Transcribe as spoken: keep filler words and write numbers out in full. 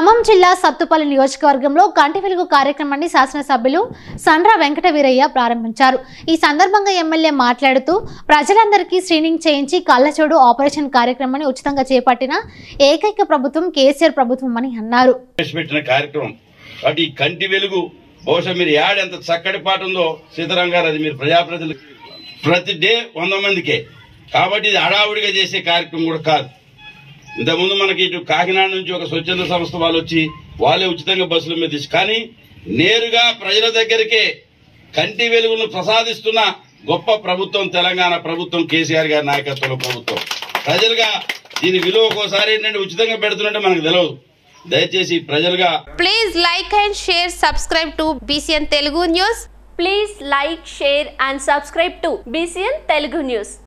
ఖమ్మం జిల్లా సత్తుపల్లి నియోజకవర్గంలో కంటి వెలుగు కార్యక్రమాన్ని శాసనసభ్యులు సండ్ర వెంకట వీరయ్య ప్రారంభించారు. ఈ సందర్భంగా ఎమ్మెల్యే మాట్లాడుతూ ప్రజలందరికీ స్క్రీనింగ్ చేయించి కళ్ళజోడు ఆపరేషన్ కార్యక్రమాన్ని ఉచితంగా చేపట్టిన ఏకైక ప్రభుత్వం కేసీఆర్ ప్రభుత్వం అని అన్నారు. కంటి వెలుగు బహుశా మీరు యాడ్ ఎంత చక్కటి పాట ఉందో సీతారాం గారు, అది మీరు ప్రజాప్రతినిధులు ప్రతి డే వంద మందికే, కాబట్టి ఇది హడావుడిగా చేసే కార్యక్రమం కూడా కాదు. ఇంతకుముందు మనకి ఇటు కాకినాడ నుంచి ఒక స్వచ్ఛంద సంస్థ వాళ్ళు వచ్చి వాళ్ళే ఉచితంగా బస్సుల మీద తీసు, కానీ నేరుగా ప్రజల దగ్గరికే కంటి వెలుగును ప్రసాదిస్తున్న గొప్ప ప్రభుత్వం తెలంగాణ ప్రభుత్వం, కేసీఆర్ గారి నాయకత్వంలో ప్రభుత్వం. ప్రజలుగా దీని విలువ ఒకసారి ఏంటంటే ఉచితంగా పెడుతున్నట్టే మనకు తెలియదు. దయచేసి ప్రజలుగా please like and share, subscribe to BCN Telugu news. Please like, share and subscribe to BCN Telugu news.